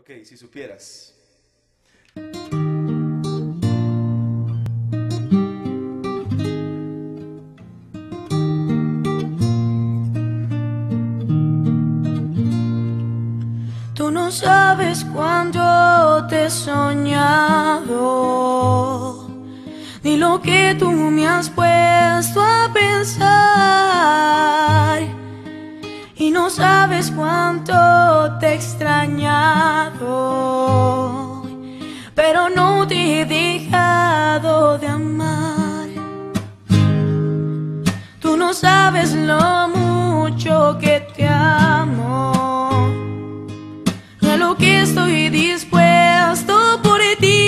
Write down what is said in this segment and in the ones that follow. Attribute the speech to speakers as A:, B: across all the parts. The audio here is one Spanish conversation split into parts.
A: Ok, si supieras.
B: Tú no sabes cuánto te he soñado, ni lo que tú me has puesto a pensar. Y no sabes cuánto te he extrañado, pero no te he dejado de amar. Tú no sabes lo mucho que te amo, a lo que estoy dispuesto por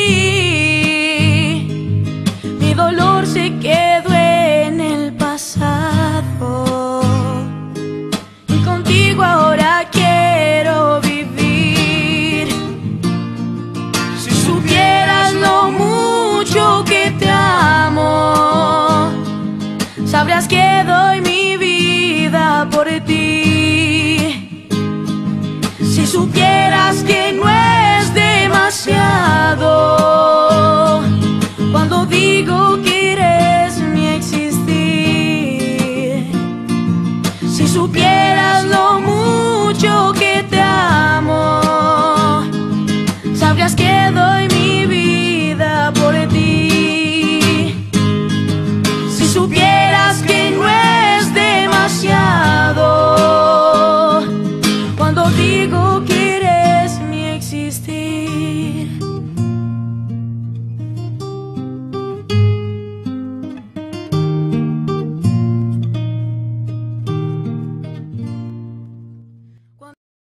B: ti. Mi dolor se quedó en el pasado y contigo ahora quiero vivir. Si supieras lo mucho que te amo, sabrás que doy mi vida por ti. Si supieras que no es demasiado cuando digo que eres mi existir. Si supieras lo mucho que te amo, sabrías que doy mi vida por ti. Si supieras que no es demasiado cuando digo que eres mi existir.